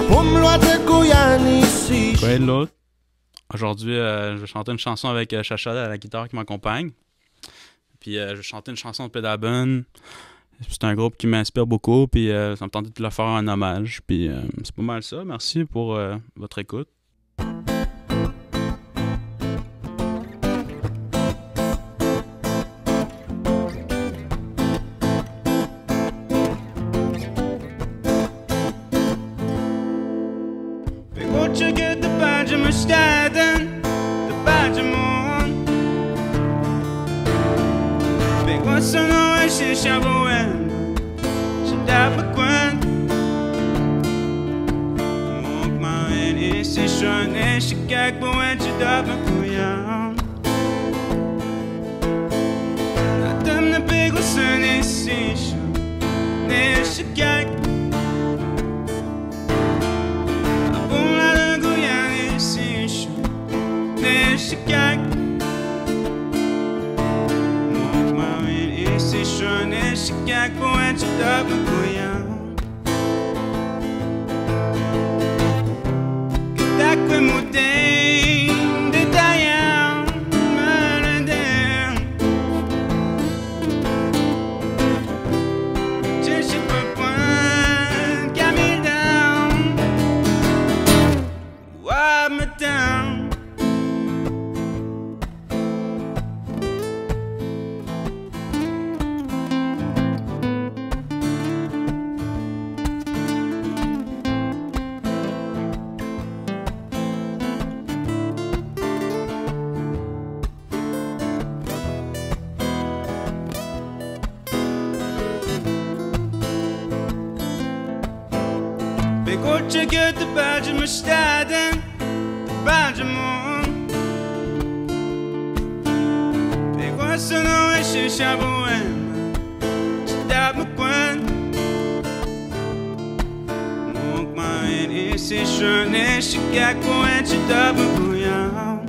Pour me loin de Guyane ici. Quoi de l'autre? Aujourd'hui, je vais chanter une chanson avec Chacha à la guitare qui m'accompagne. Puis je vais chanter une chanson de Pédabun. C'est un groupe qui m'inspire beaucoup, puis ça me tentait de leur faire un hommage. Puis c'est pas mal ça. Merci pour votre écoute. Check out de Benjamin Staden, de Benjamin. Big what's on the way, she shaboing, she died for Gwen. Monk my hand, she shine, and she gag, but when she died for Gwen. Not them the big what's on this issue, and she gag. Chicago, monk my man, ici je suis Chicago, and tu dois me couiller. Que t'as que mouté, détaillant, maladin. Je sais pas point, Camille down, why me down? Big old check out de Benjamin Staden, de Benjamin. Big what's on the way, she shaboing, she died for Gwen. Monk my hand, ici je suis Chicago, and she died for Gwen.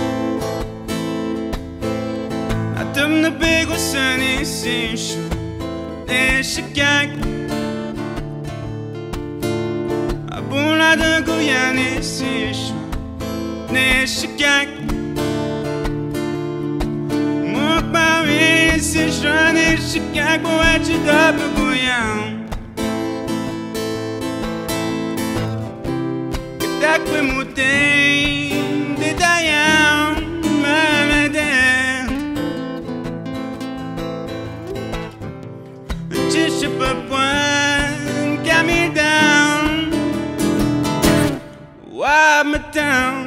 Atom the big what's on ici je suis Chicago. Abula de Guyane ici je suis Chicago. Mon Paris ici je suis Chicago, et tu dois me Guyane. Que t'as que mouté, détaillant, maladin. Je sais pas point, Camille down. Why me down?